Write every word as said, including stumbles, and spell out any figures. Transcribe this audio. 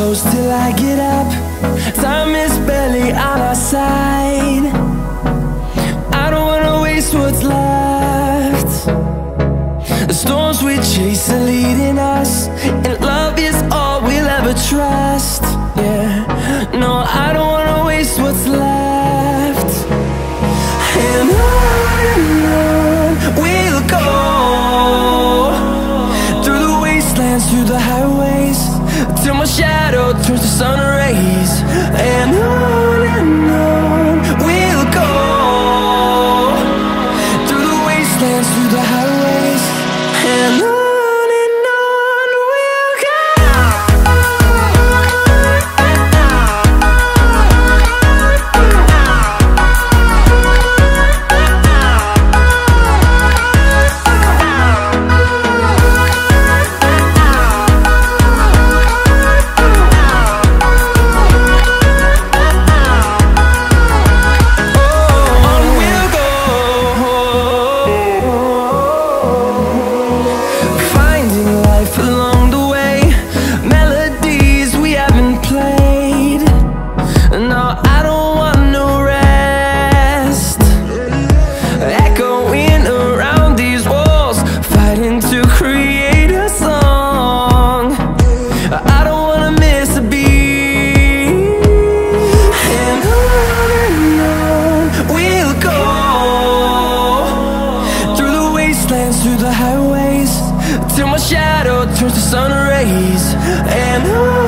close till I get up. Time is barely on our side. I don't wanna waste what's left. The storms we chase are leading us, and love is all we'll ever trust. Yeah, no, I don't wanna waste what's left. And on and on we'll go, through the wastelands, through the highways, till my shadow turns to sun rays. And on and on we'll go, through the wastelands, through the highways, and on. Through the highways, till my shadow turns to sun rays. And on